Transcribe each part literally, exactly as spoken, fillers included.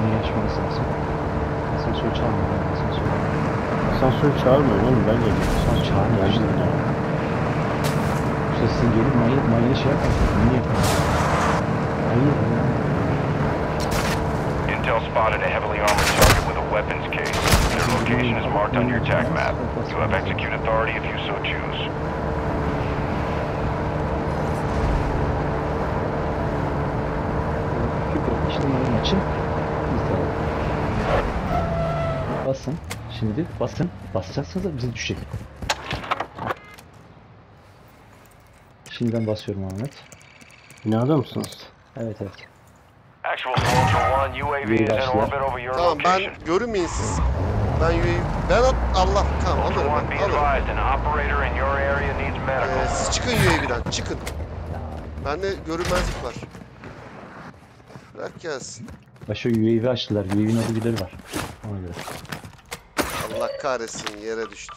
konuyu açmamız lazım. Asansör çağırmıyor. Asansör. Asansör çağırmıyor oğlum, ben geldim. Asansör çağırmıyor işte. İşte sizin gelin manyak manyak şey yapmasın. Niye yapıyorsunuz? Hayır ya. Intel spotted a heavily armored target with a weapons case. Their location is marked on your attack map. You have execute authority if you so choose. Şimdi mayın açın. Basın. Şimdi basın. Basacaksınız da bize düşecek. Şimdi ben basıyorum Ahmet. Binada mısınız? Evet evet. Actual Ultra One, U A V is in orbit over your Tamam, location. ben görünmeyin siz. Ben U A V... Ben at... Allah, tamam Ultra alırım One, be ben, alırım. advised, an operator in your area needs Ee, medical. siz çıkın U A V'den, çıkın. Bende görünmezlik var. Bırak gelsin. Başka U A V açtılar. U A V'nin adı birileri var. Ona göre. Allah kahretsin, yere düştü.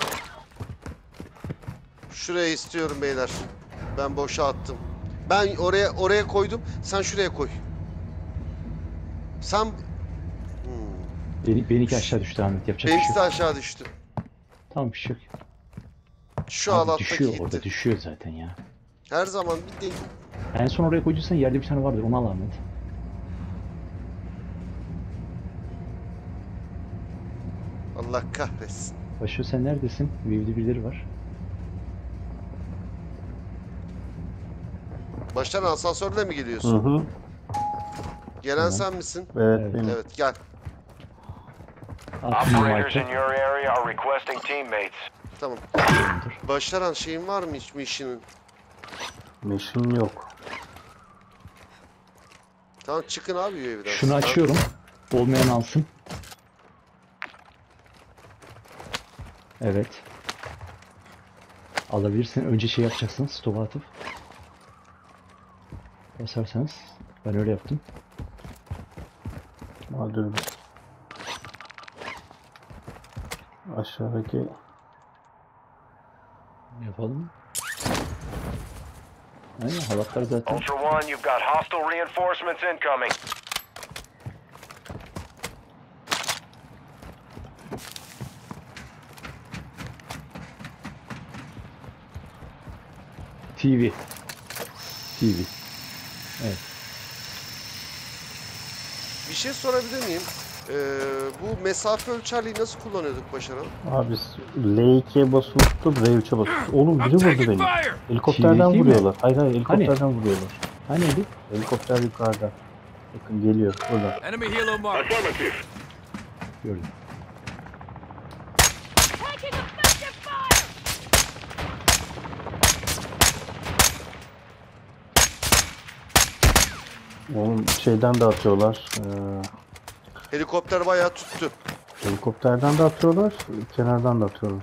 Şuraya istiyorum beyler. Ben boşa attım. Ben oraya oraya koydum. Sen şuraya koy. Sen... Hmm. Beni, benimki aşağı düştü Ahmet. Yapacak bir şey Benimkisi yok. aşağı düştü. Tamam bir şey yok. Şu Abi alattaki düşüyor gitti. orada. Düşüyor zaten ya. Her zaman bir değil. En son oraya koyduysan yerde bir tane vardır. Onu al Ahmet. Allah kahretsin. Başka sen neredesin? U A V'de birileri var. Baştan asansörle mi geliyorsun? Hı hı. Gelen Tamam. sen misin? Evet, Evet. benim. Evet, gel. Attım Operators in Mike'ı. your area are requesting teammates. Tamam. Başlaran şeyin var mı hiç mission'ın? Mission yok. Tamam, çıkın abi U A V'den. Şunu açıyorum. Olmayan alsın. Evet. Alabilirsin. Önce şey yapacaksın. Stop'a atıp. Basarsanız. Ben öyle yaptım. Hadi öyle. Aşağıdaki Yapalım. Aynen halatlar zaten. Ultra One, you've got hostile reinforcements incoming. T V. T V. Evet. Bir şey sorabilir miyim? Ee, bu mesafe ölçerliği nasıl kullanıyorduk Başaran? abi biz L ikiye basıp tutup R üçe basıp. Oğlum biri vurdu beni. Helikopterden T V değil mi? vuruyorlar. Hayır hayır, helikopterden vuruyorlar. Ha neydi? Helikopter yukarıda. Bakın geliyor burada. Enemy helo mark. Gördüm. Taking effective fire! Oğlum şeyden de atıyorlar. Ee, Helikopter bayağı tuttu. helikopterden de atıyorlar. Kenardan da atıyorlar.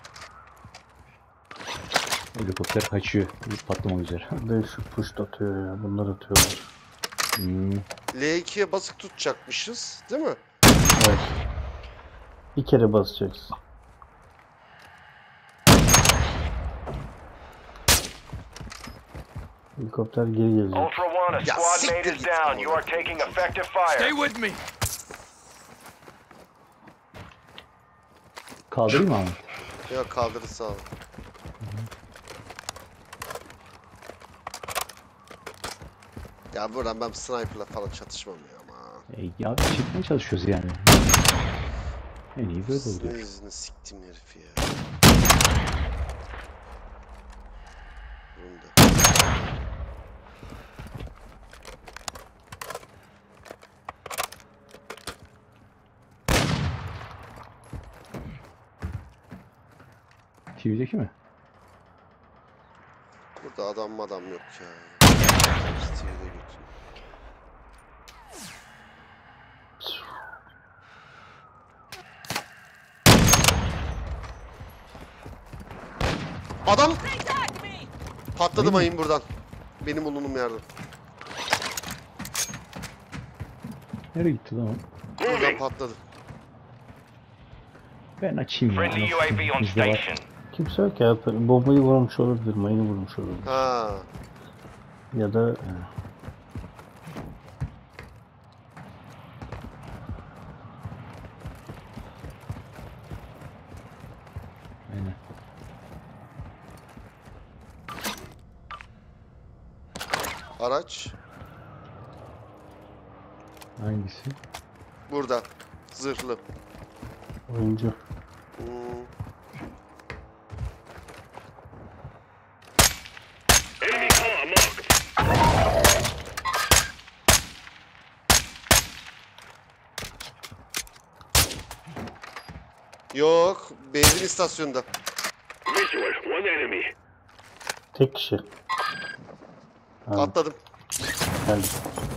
Helikopter kaçıyor. Patlamak üzere. De şu push da atıyor ya. Bunlar atıyorlar. Hmm. L ikiye basık tutacakmışız, değil mi? Evet. Bir kere basacaksın. Helikopter geri gelecek. Ultra One, a Ya squad mate siktir is git down. amına You are taking effective fire. Stay with me. Kaldırayım mı Ahmet? Ya kaldırır sağ ol. Ya buradan ben sniper'la falan çatışmam ya ama. E, ya çıkmaya çalışıyoruz yani. En iyi böyle Sizin oluyor. yüzünü siktim herif ya. Bunda. T V'deki mi? Burada adam adam yok ya. T V'de götür. Adam Attack me! patladı mayın buradan. Benim bulunduğum yerden. Nereye gitti lan o? Buradan patladı. Ben açayım ya. Friendly U A V on Bizde var. station. Kimse yok ya. Bombayı vurmuş olabilir. Mayını vurmuş olabilir. Ha. Ya da Araç. Hangisi? Burada. Zırhlı. Oyuncu. Hmm. Yok. Benzin istasyonunda. Tek kişi. Ha, Atladım. geldi.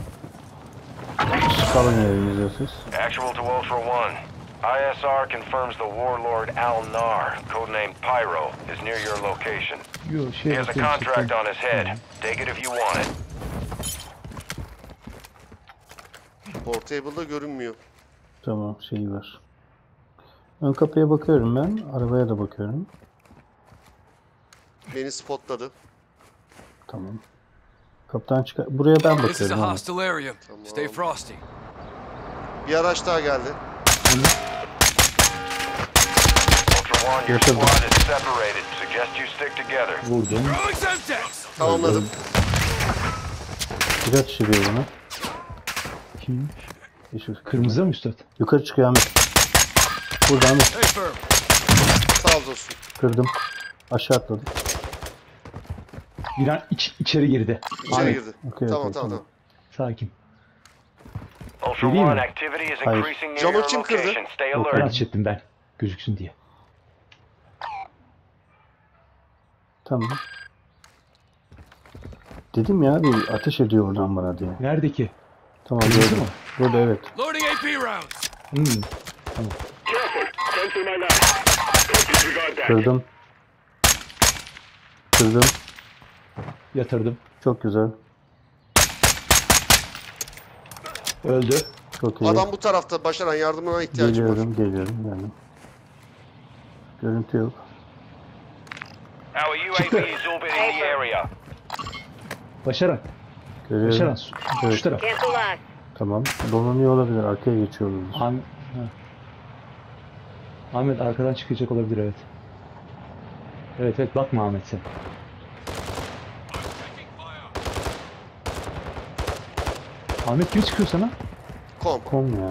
Çıkalım yere izliyorsunuz. Actual to Ultra One. I S R confirms the warlord Al Nar, codenamed Pyro, is near your location. Yo He şey has a bakıyorum, contract çıktım. on his head. Take it if you want it. Portable'da görünmüyor. Tamam şeyi var. Ön kapıya bakıyorum ben. Arabaya da bakıyorum. Beni spotladı. Tamam. Kapıdan çıkar. Buraya ben This is a bakıyorum. abi. hostile area. Tamam. Stay frosty. Bir araç daha geldi. Ultra One, your Yatırdım. squad is separated. Suggest you stick together. Vurdum. Throwing Semtex! Tamamladım. Biraz çeviriyor bana. Kim? Yeşil. Kırmızı mı üstad? Yukarı çıkıyor Ahmet. Burada Ahmet. Stay firm. Sağ ol dostum. Kırdım. Aşağı atladım. Bir an iç, içeri girdi. İçeri Ahmet, girdi. okey, tamam okey, tamam tamam. tamam. sakin. Ultra Vereyim One, mi? activity is Hayır. increasing near Camı your kim kırdı? location. Stay Yok, Ben alert. ateş ettim ben. Gözüksün diye. Tamam. Dedim ya bir ateş ediyor oradan bana diye. Nerede ki? Tamam Kırmızı gördüm. mı? Burada evet. Loading A P rounds. Hmm. Kırdım. Kırdım. Yatırdım. Çok güzel. Öldü. Çok iyi. Adam bu tarafta. Başaran yardımına ihtiyacım var. Geliyorum, geliyorum, geldim. Görüntü yok. Our U A V is orbiting the area. Başaran. Görüyorum. Başaran. Şu, Evet. şu taraf. Cancel that. Tamam. Dolanıyor olabilir. Arkaya geçiyor olabilir. Ahmet, ha. Ahmet arkadan çıkacak olabilir evet. Evet evet bakma Ahmet sen. Ahmet kim çıkıyor sana? Kom. Kom ya.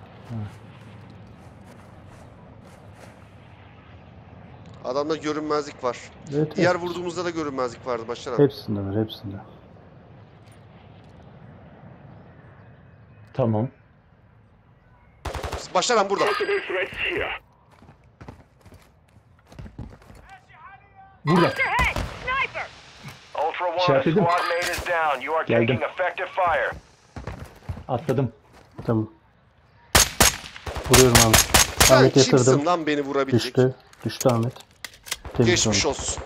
Adamda görünmezlik var. Evet, Diğer evet. vurduğumuzda da görünmezlik vardı Başaran. Hepsinde var, hepsinde. Tamam. Başaran burada. Burada. Ahead! Sniper! Ultra One, a İşaretledim. squad mate is down. You are Geldim. taking effective fire. Atladım. Tamam. Vuruyorum Ahmet. Sen Ahmet kimsin yatırdım. lan beni vurabilecek? Düştü. Düştü Ahmet. Temiz Geçmiş onu. olsun.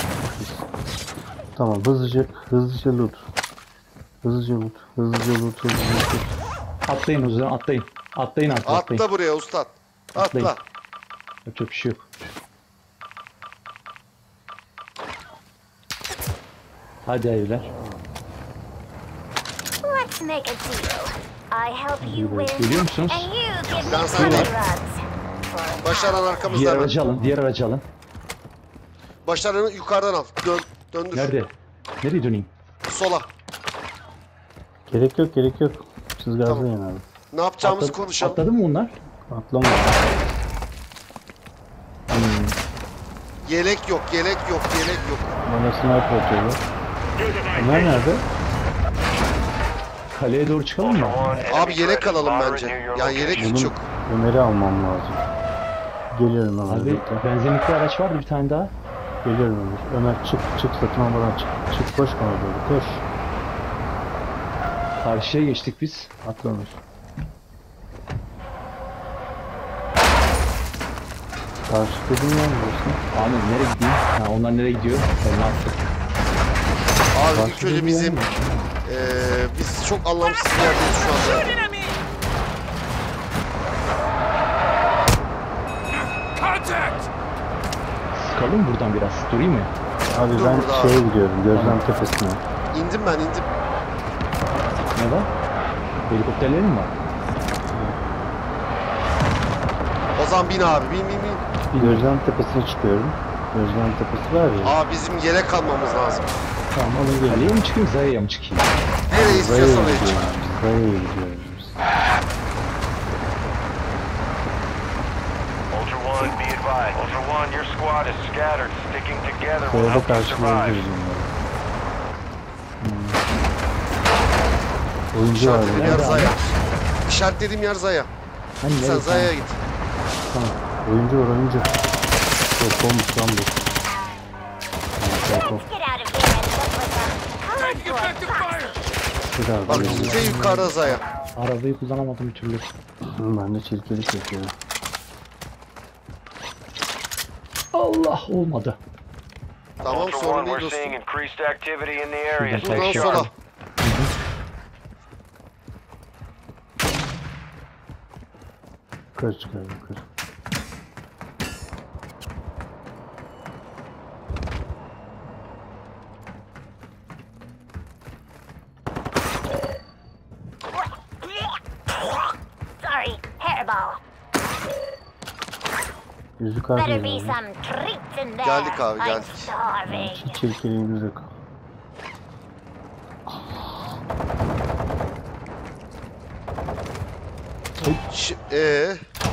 Tamam hızlıca, hızlıca loot. Hızlıca loot, hızlıca loot, hızlıca loot. Atlayın o zaman atlayın. Atlayın artık atlayın. Atla buraya ustad. Atlayın. Atla. Yapacak bir şey yok. Hadi evler. Let's make a deal. I help you win, Geliyor musunuz? and you give Ben me sana- ten drugs. For Başaran arkamızda. Diğer hemen. aracı alın. Diğer aracı alın. Başaran'ı yukarıdan al. Dön. Döndür. Nerede? Nereye döneyim? Sola. Gerek yok, gerek yok. Siz Tamam. gazlayın abi. Ne yapacağımızı Atladı- konuşalım. Atladı mı onlar? Atlama. Yelek yok, yelek yok, yelek yok. Bana sniper atıyorlar. Bunlar nerede? Kaleye doğru çıkalım mı? Ultra One, enemy Abi yelek threat is alalım moderate bence. near your Yani yelek location. hiç Bunun yok. Ömer'i almam lazım. Geliyorum Ömer. Abi bekle. benzinlikli araç vardı bir tane daha. Geliyorum Ömer. Ömer çık, çık satın almadan çık. Çık koş bana doğru, koş. Karşıya geçtik biz. Atla Ömer. Karşı dediğin yer neresi? Ahmet nereye gideyim? Ha, onlar nereye gidiyor? Ben ne yaptım? Abi Karşı ilk önce dediğin bizim yer neresi? eee biz çok anlamsız bir yerdeyiz şu anda. Shooting at me! Contact! Sıkalım buradan biraz. Durayım mı? Abi Dur ben burada şeye abi. gidiyorum, gözlem tepesine. İndim ben indim. Ne var? Helikopterlerin mi var? O zaman bin abi bin bin bin. Gözlem tepesine çıkıyorum. Gözlem tepesi var ya. Abi bizim yelek almamız lazım. Tamam alın gelin. Kaleye mi çıkayım, Zaya'ya mı çıkayım? Nereye istiyorsan oraya çık. Zaya'ya gidiyoruz biz. Ultra One, be advised. Ultra One, your squad is scattered. Sticking together will Zaya'da help you survive. karşılayabiliriz onları. Hmm. Oyuncu var İşaretlediğim yer burada. Zaya. İşaretlediğim yer Zaya. Hani Sen neresi? Zaya'ya git. Tamam. Oyuncu var oyuncu. Yok olmuş lan bu. Tamam, Let's get out of here and look for some Taking cardboard effective fire! boxes. bir daha Bak bir bizde yukarıda Zaya. Arabayı kullanamadım bir türlü. Ben de çirkelik yapıyorum. Allah, olmadı. Tamam Ultra sorun One, değil we're seeing dostum. increased activity in the area. Şurada Stay Buradan Sharp. sola. sharp. Yukarı çıkar yukarı. Sorry, hairball. Yüzük Better harcayacağız. be ya. some treats in there. Geldik abi, I'm geldik. starving. Şu çirkeliğimiz yok. Ş ee,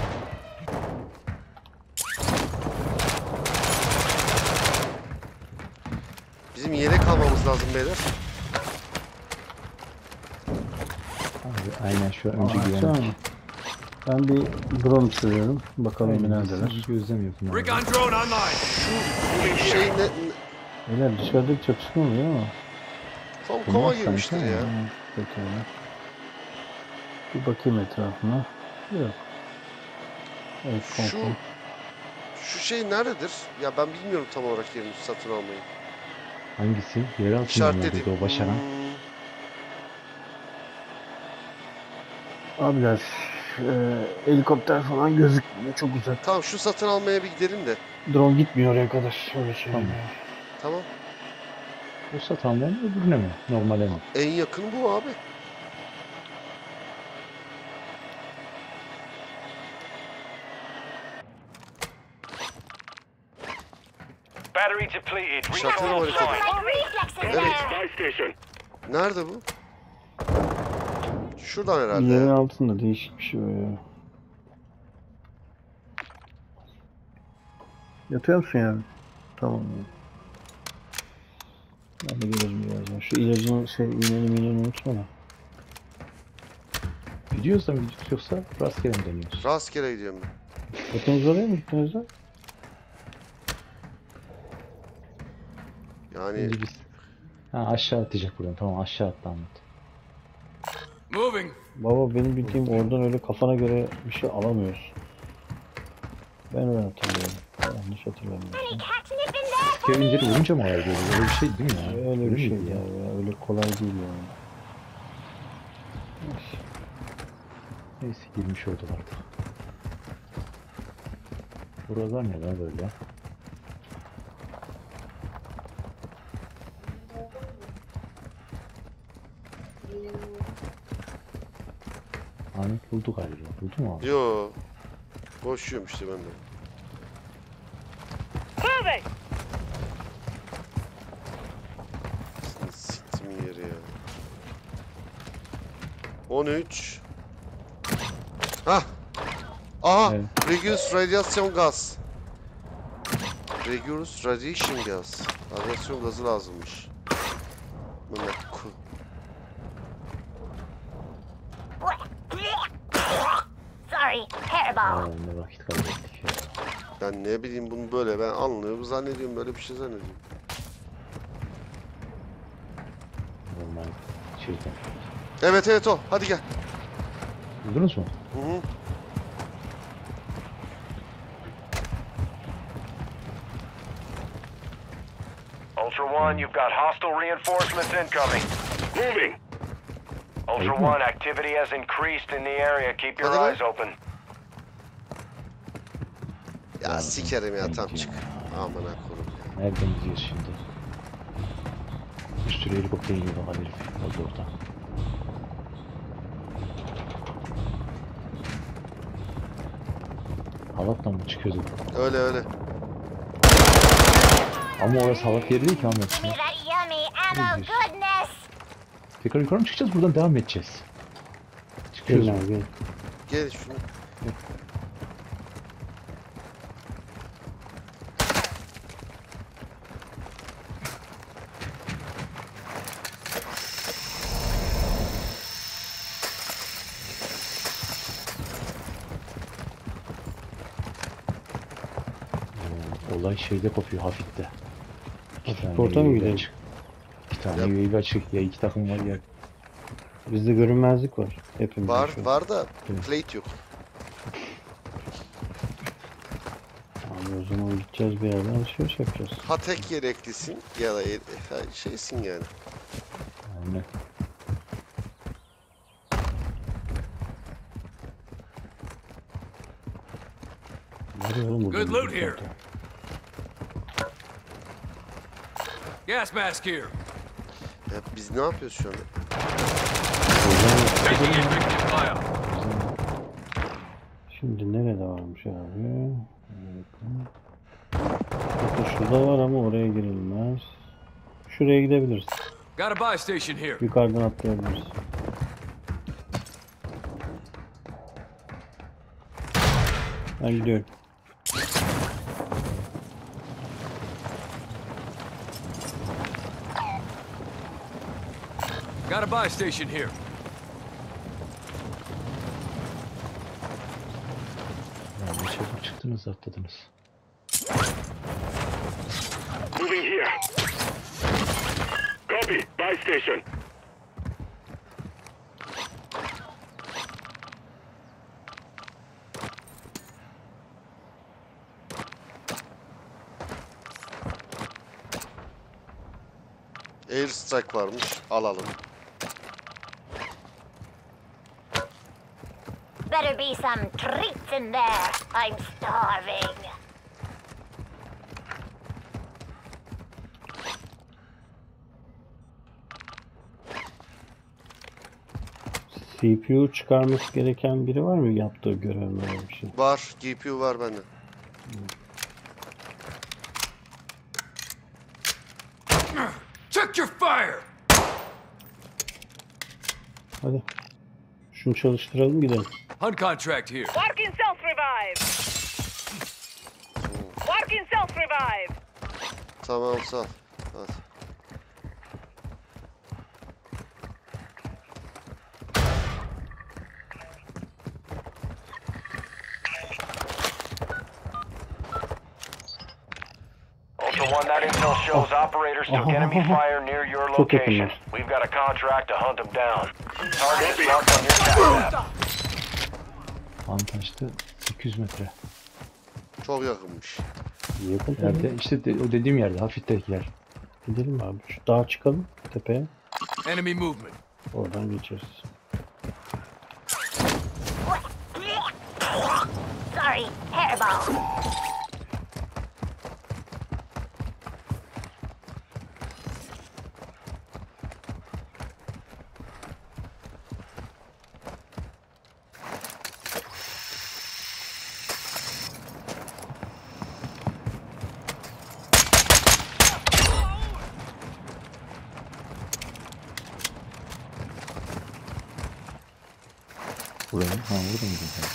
bizim yelek almamız lazım beyler. Abi, aynen şu önce Aa, güvenlik. tamam. Ben bir drone sürüyorum. Bakalım Aynen, neredeler. siz gözlemiyorsun abi. Recon drone online! Şey ne, ne Beyler dışarıda bir çatışma oluyor ama. tam Bunlar koma sanki girmiştir ama. ya. Hı, pekala. Bir bakayım etrafına. Yok. Evet, Şu konfor. şu şey nerededir? Ya ben bilmiyorum tam olarak yerini satın almayı. Hangisi? Yer altında mı İşaretledim. dedi o başaran? Hmm, Abiler e, helikopter falan gözükmüyor çok uzak. tamam şu satın almaya bir gidelim de. Drone gitmiyor oraya kadar. Öyle şey. Tamam. Tamam. O satanların mı öbürüne mi? Normale mi? En yakın bu abi. Battery depleted. Şatırı Recon var online. Like reflexes Evet. there. Nerede bu? Şuradan herhalde. Yerin ya. altında değişik bir şey var ya. Yatıyor musun yani? Tamam. Ben de gelirim birazdan. Şu ilacın şey iğneni mineni unutma da. Gidiyorsan gidiyorsa rastgele mi deniyorsun? Rastgele gidiyorum ben. Hepiniz oraya mı gittiniz lan? Yani Önce biz... Ha, aşağı atacak buradan. Tamam, aşağı attı anlat. Moving! Baba benim bildiğim oradan öyle kafana göre bir şey alamıyorsun. Ben öyle hatırlıyorum. Yanlış hatırlamıyorum. Any catnip in there? Kevinleri vurunca mı olay geliyor? Öyle bir şey değil mi ya? Öyle bir şey miydi ya, ya. Öyle kolay değil yani. Neyse, girmiş oldular. Buralar ne lan böyle? Ahmet buldu galiba. Buldu mu abi? yo. Boş yiyorum işte ben de. Moving! Siktim yeri ya. on üç. Hah. Aha. Evet. Reduce radyasyon gaz. Reduce radiation gaz. Radyasyon gazı lazımmış. Bunlar ku. Sorry, hairball. Aa, ne vakit kaybettik ya. Ben ne bileyim bunu böyle ben anlıyorum zannediyorum böyle bir şey zannediyorum. Normal şeyden. Evet evet o. Hadi gel. Buldunuz mu? Hı hı. Ultra One, you've got hostile reinforcements incoming. Moving. Ultra One, activity has increased in the area. Keep your Hadi lan. eyes open. Ya sikerim ya tam Thank çık. you. Amına koyayım. Nereden gidiyoruz şimdi? Bir sürü helikopter iniyor bak herif. Bak orada. Halatla mı çıkıyordu? Öyle öyle. Ama orası halat yeri değil ki Ahmet. Give me that yummy Oh goodness! Tekrar yukarı mı çıkacağız? Buradan devam edeceğiz. Çıkıyoruz. Gelin abi gel. Gel şunu. Oo, olay şeyde kopuyor, Hafif'te. İki tane Orta mı U A V gidelim? açık. İki tane Yap. U A V açık. Ya iki takım var ya. Bizde görünmezlik var. Hepimiz. Var var da Evet. plate yok. Abi o zaman gideceğiz bir yerden alışveriş yapacağız. Ha tek yeleklisin ya da ye- ha, şeysin yani. Aynen. Nerede oğlum bu? Good loot here. Gas mask here. Ya biz ne yapıyoruz şu an? Taking effective fire. Şimdi nerede varmış abi? Bakın şurada var ama oraya girilmez. Şuraya gidebiliriz. Got a buy station here. Yukarıdan atlayabiliriz. Ben gidiyorum. Got a buy station here. Ya ne çabuk çıktınız, atladınız. Moving here. Copy. Buy station. Air strike varmış. Alalım. Better be some treats in there. I'm starving. C P U çıkarması gereken biri var mı yaptığı görevin öyle bir şey? Var. G P U var bende. Check your fire. Hadi. Şunu çalıştıralım gidelim. Hunt contract here. Working self revive. Working self revive. Tamam sağ ol. Hadi. Ultra One, that intel shows operators took enemy fire near your Çok location. yakınlar. We've got a contract to hunt them down. Target is marked on your attack map. Antaş'ta iki yüz metre. Çok yakınmış. Yakın Nerede? tabii. İşte de, o dediğim yerde, Hafif'teki yer. Gidelim abi. Şu dağa çıkalım tepeye. Enemy movement. Oradan geçeriz. Sorry, hairball. Buraya. Ha, burada mıydın sen?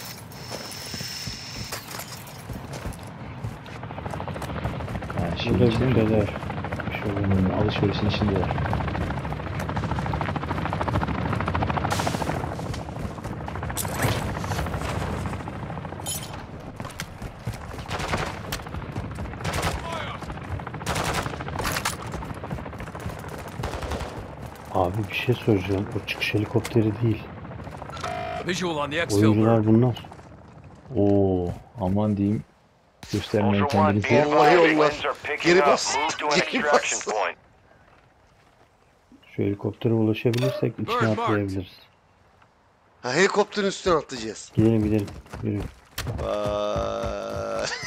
Ha, şeyin Burada içinde bir mi? şeyler. Şöyle Hmm, alışverişin içindeler. Abi bir şey soracağım. O çıkış helikopteri değil. Visual on the exfil bird. Oyuncular bunlar. Oo, aman diyeyim. Göstermeyin Ultra One, be kendinizi. Vallahi advised, onlar. winds are picking Geri up. bas. Move to an Geri extraction bas. point. Şu helikoptere ulaşabilirsek içine Bird marked. atlayabiliriz. Ha, helikopterin üstüne atlayacağız. Gidelim gidelim. Yürü. Vay.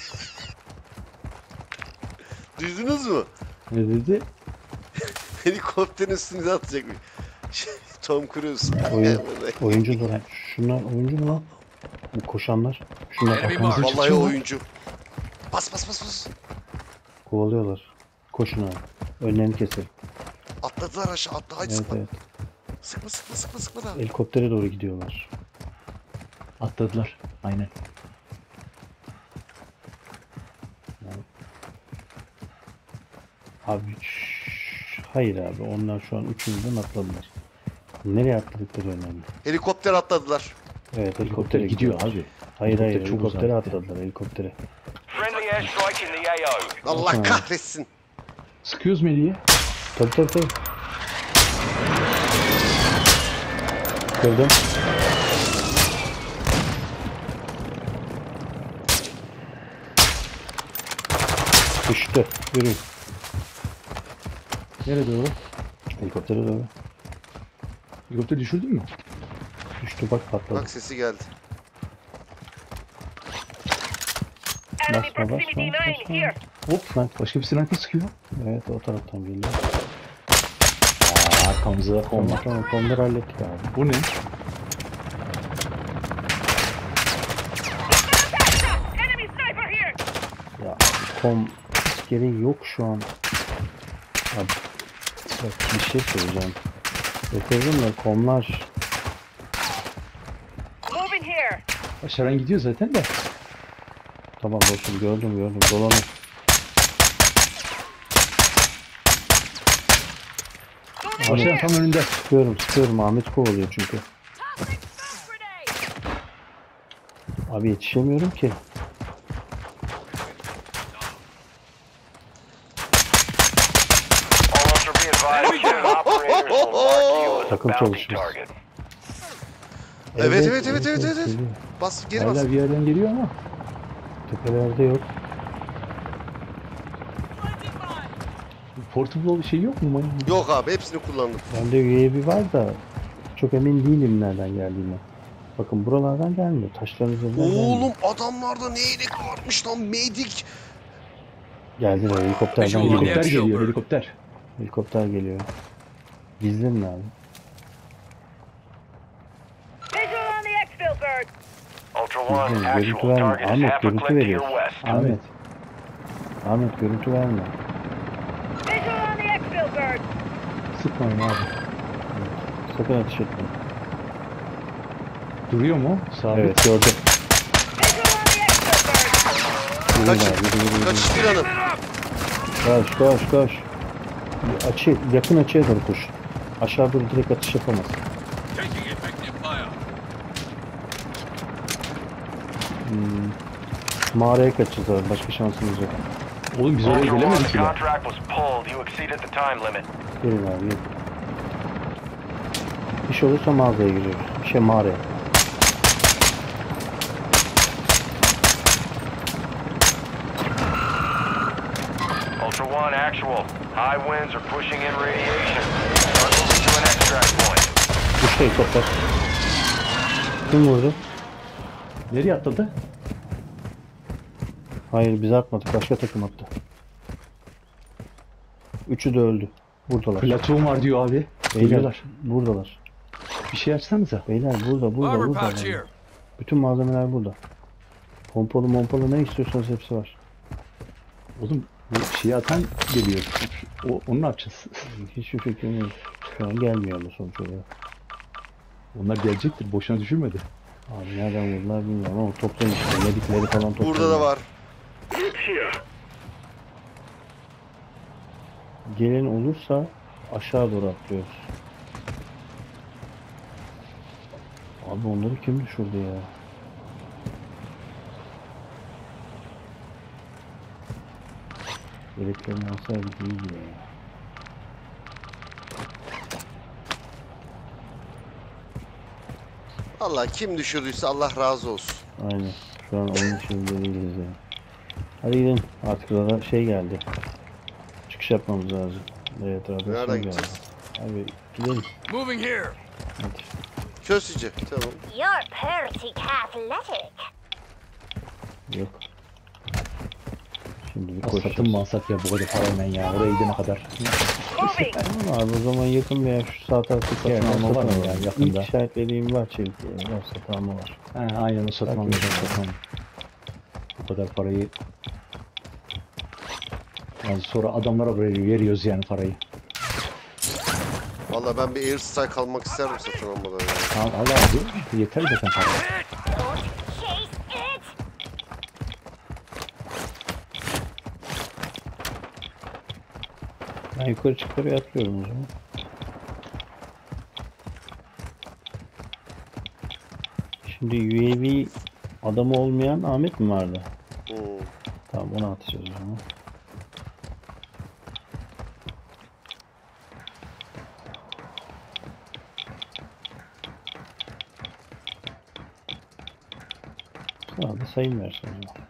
Duydunuz mu? Ne dedi? Helikopterin üstüne atacakmış. Şey, Tom Cruise. Oyun, oyuncular. Şunlar oyuncu mu lan? Bu koşanlar. Şunlar Enemy arkamıza marked. Vallahi çıkıyor. oyuncu. Bas bas bas bas. Kovalıyorlar. Koşun abi. Önlerini keselim. Atladılar aşağı. Atla. Haydi Evet sıkma. evet. Sıkma sıkma sıkma sıkma da. Helikoptere doğru gidiyorlar. Atladılar. Aynen. Abi şşş, hayır abi onlar şu an üçüncüden atladılar. Nereye atladıkları önemli. Helikopter atladılar. Evet helikoptere gidiyor gidiyorlar. abi. Hayır hayır Helikopter çok helikoptere uzakta. atladılar helikoptere. Friendly airstrike in the A O. Allah Tamam. kahretsin. Sıkıyoruz Melih'e. Tabii tabii tabii. Kırdım. Düştü. Yürü. Nereye doğru? Helikoptere doğru. Helikopter düşürdün mü? Düştü bak patladı. Bak sesi geldi. Enemy Basma, basma, proximity mine basma. here. Hop lan başka bir sniper sıkıyor. Evet o taraftan geliyor. Aa, arkamızda Tamam komba. tamam konuları hallettik abi. Bu ne? Enemy sniper here. Ya kom hiç gereği yok şu an. Abi, bak bir şey söyleyeceğim. Getirdim de komlar Moving here. Başaran gidiyor zaten de. tamam dostum gördüm gördüm dolanır. Moving Başaran here. tam önünde. Sıkıyorum sıkıyorum Ahmet kovalıyor çünkü. Tossing smoke grenade. Abi yetişemiyorum ki. All Ultra be advised, human operators will mark you as a Takım bounty çalışması. target. Evet evet evet evet evet. geliyor. Bas geri bas. Hala bir yerden geliyor ama. Tepelerde yok. Portable bir şey yok mu? Manyak? Yok abi hepsini kullandım. Bende U A V var da çok emin değilim nereden geldiğine. Bakın buralardan gelmiyor. Taşların üzerinden gelmiyor. Oğlum adamlarda ne elek varmış lan medik. Geldiler helikopterden Visual geliyor. Helikopter Showbird. geliyor helikopter. Helikopter geliyor. Gizlenin abi. Visual on the exfil bird. Ultra One, Görüntü actual verme. target is Ahmet, half a görüntü click to veriyor. your west. Ahmet. Ahmet görüntü verme. Visual on the exfil bird. Sıkmayın abi. Sakın ateş etme. Duruyor mu? Sabit. Evet gördüm. Visual on the exfil bird. Yürü Kaçın. abi, yürü, yürü, yürü. Kaçış planı. Koş koş koş. Açı, yakın açıya doğru koş. Aşağı doğru direkt atış yapamaz. Taking effective fire. Hmm. Mağaraya kaçacağız abi. Başka şansımız yok. Oğlum biz oraya Ultra One, gelemedik the bile. contract was pulled. You exceeded the time limit. Gelin abi gelin. İş olursa mağazaya giriyoruz. Şey mağaraya. Ultra One, actual. High winds are pushing in radiation. Start moving to an extract point. Düştü helikopter. Kim vurdu? Nereye atladı? Hayır biz atmadık. Başka takım attı. Üçü de öldü. Buradalar. Platoon var diyor abi. Beyler Geliyorlar. buradalar. Bir şey açsanıza. Beyler burada burada Armor burada. pouch yani. here. Bütün malzemeler burada. Pompalı mompalı ne istiyorsanız hepsi var. Oğlum bu şeyi atan geliyor. O, onu ne yapacağız? Hiçbir fikrim yok. Şu an gelmiyor mu sonuç olarak? Onlar gelecektir. Boşuna düşürmedi. Abi nereden vurdular bilmiyorum ama toplayın işte. Medikleri falan toplayın. Burada da var. Here. Gelen olursa aşağı doğru atlıyoruz. Abi onları kim düşürdü ya? Yeleklerini alsaydık iyiydi ya. Allah kim düşürdüyse Allah razı olsun. Aynen. Şu an onun için değiliz ya. Hadi gidelim. Artık orada şey geldi. Çıkış yapmamız lazım. Evet, radyasyon Nereden geldi. gideceğiz? Abi gidelim. Moving here. Hadi. Kösici. Tamam. You're pretty athletic. Yok. Şimdi bir Satın koşacağız. mı alsak ya bu kadar parayla ya. Oraya gidene kadar. Moving. Tamam abi o zaman yakın veya şu sağ tarafta satın Evet, alma var mı satın ya? al, yakında. İlk işaretlediğim var çelik. Var satın alma var. He, aynen o satın Takip almayacağım edelim. satın almayacağım. Bu kadar parayı. Yani sonra adamlara böyle veriyoruz yani parayı. Valla ben bir airstrike almak isterdim satın almadan ya. Tamam al abi. Yeter zaten para. Don't chase it! Ben yukarı çıkarıya atlıyorum o zaman. Şimdi U A V adamı olmayan Ahmet mi vardı? Hmm. Tamam onu atacağız o zaman. Sağda sayım versin o zaman.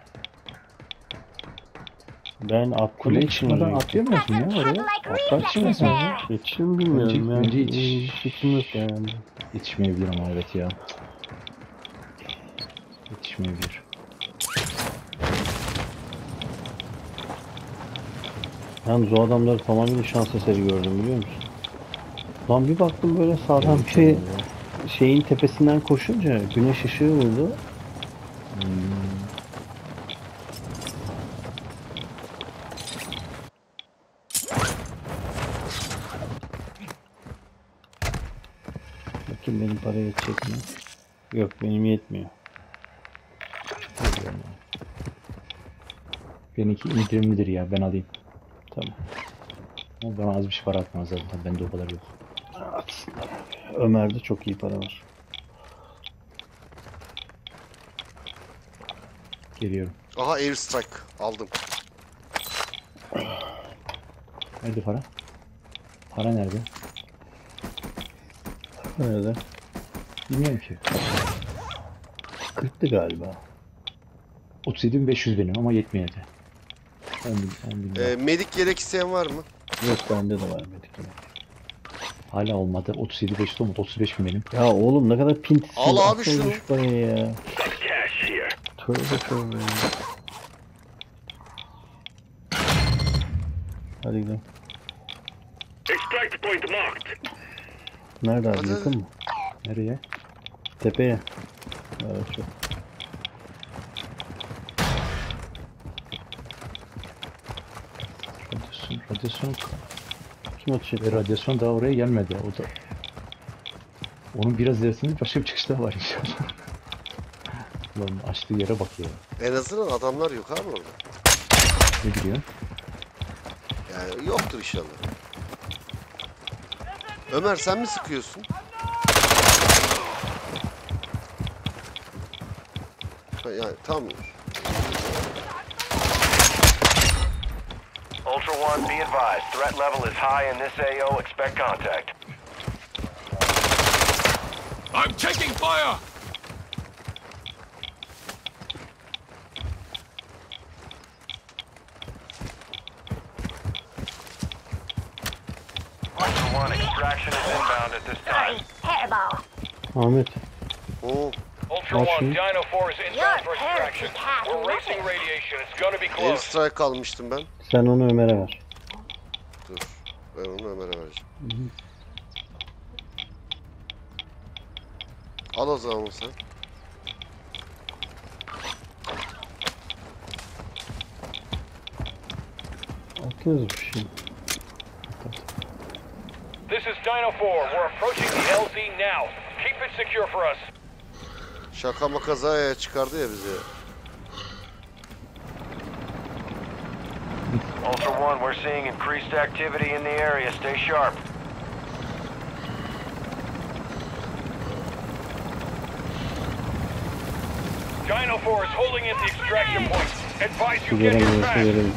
Ben atlamak Kuleye için çıkmadan oraya gittim. atlayamıyorsun ya Doesn't oraya. have like Atlarsın reflexes sen there. ya. Yetişir mi bilmiyorum Önce- ya. önce yetiş. Fikrim yok yani. Yetişmeyebilir ama evet ya. Yetişmeyebilir. Yalnız o adamları tamamen şans eseri gördüm biliyor musun? Lan bir baktım böyle sağdan bir şeyin tepesinden koşunca güneş ışığı vurdu. Bakayım benim para yetecek mi? Yok benim yetmiyor. Benimki indirimlidir ya, ben alayım. Tamam. Ama bana az bir şey para atmaz zaten, bende o kadar yok. Ömer'de çok iyi para var. Geliyorum. Aha airstrike aldım. Nerede para? Para nerede? Nerede? Bilmiyorum ki. kırktı galiba. otuz yedi bin beş yüz benim ama yetmeyedi. on bin, on bin Ee, medik yelek isteyen var mı? Yok bende de var medikament. Hala olmadı. otuz yedi bin beş yüz olmadı. otuz beş bin benim. Ya oğlum ne kadar pintisin. Al abi Atla şunu. şu parayı ya. Cash here. Tövbe tövbe. Hadi gidelim. Extract point marked. Nerede abi Hadi, yakın hadi. mı? Nereye? Tepeye. Evet çok. Radyasyon, radyasyon, Kim atacak? ve radyasyon daha oraya gelmedi. O da... Onun biraz ilerisinde başka bir çıkış daha var inşallah. Lan açtığı yere bak ya. En azından adamlar yok abi orada. Ne biliyorsun? Yani yoktur inşallah. Ömer sen mi sıkıyorsun? Ha, yani tam Ultra One, be advised. Threat level is high in this A O. Expect contact. I'm taking fire! Ultra One, extraction is inbound at this time. Hairball. Ahmet. Oo, Ultra One, One, Dino Dino four is inbound for extraction. We're racing radiation. It's gonna be airstrike almıştım ben. Sen onu Ömer'e ver. Dur. Ben onu Ömer'e vereceğim. Al o zaman sen. Atıyoruz bir şey. This is Dino four. We're approaching the L Z now. Keep it secure for us. Şaka makazaya çıkardı ya bizi. Ultra One, we're seeing increased activity in the area. Stay sharp. Dino four is holding at the extraction point. Advise you Sigara get here meyvesi fast. verelim.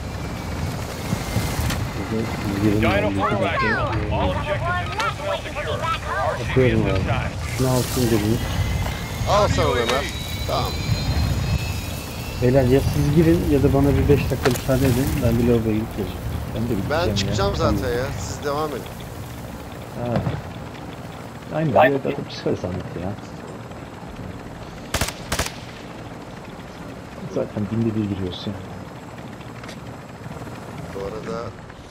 Biz girelim Dino ben four bir active. dakika. All objectives and personnel secure. R T B Atıyorum at this abi. time. Şunu alsın birini. Al sen onu Ömer. Tamam. Beyler ya siz girin ya da bana bir beş dakika müsaade edin. Ben bir lavaboya gidip geleceğim. Ben de gideceğim Ben ya. çıkacağım zaten ya. Siz devam edin. Ha. Aynen. Aynen. Atıp çıkarız Ahmet ya. Zaten binde bir giriyorsun. Bu arada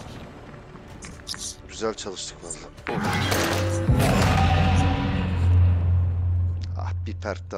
güzel çalıştık valla. Ah bir pert daha.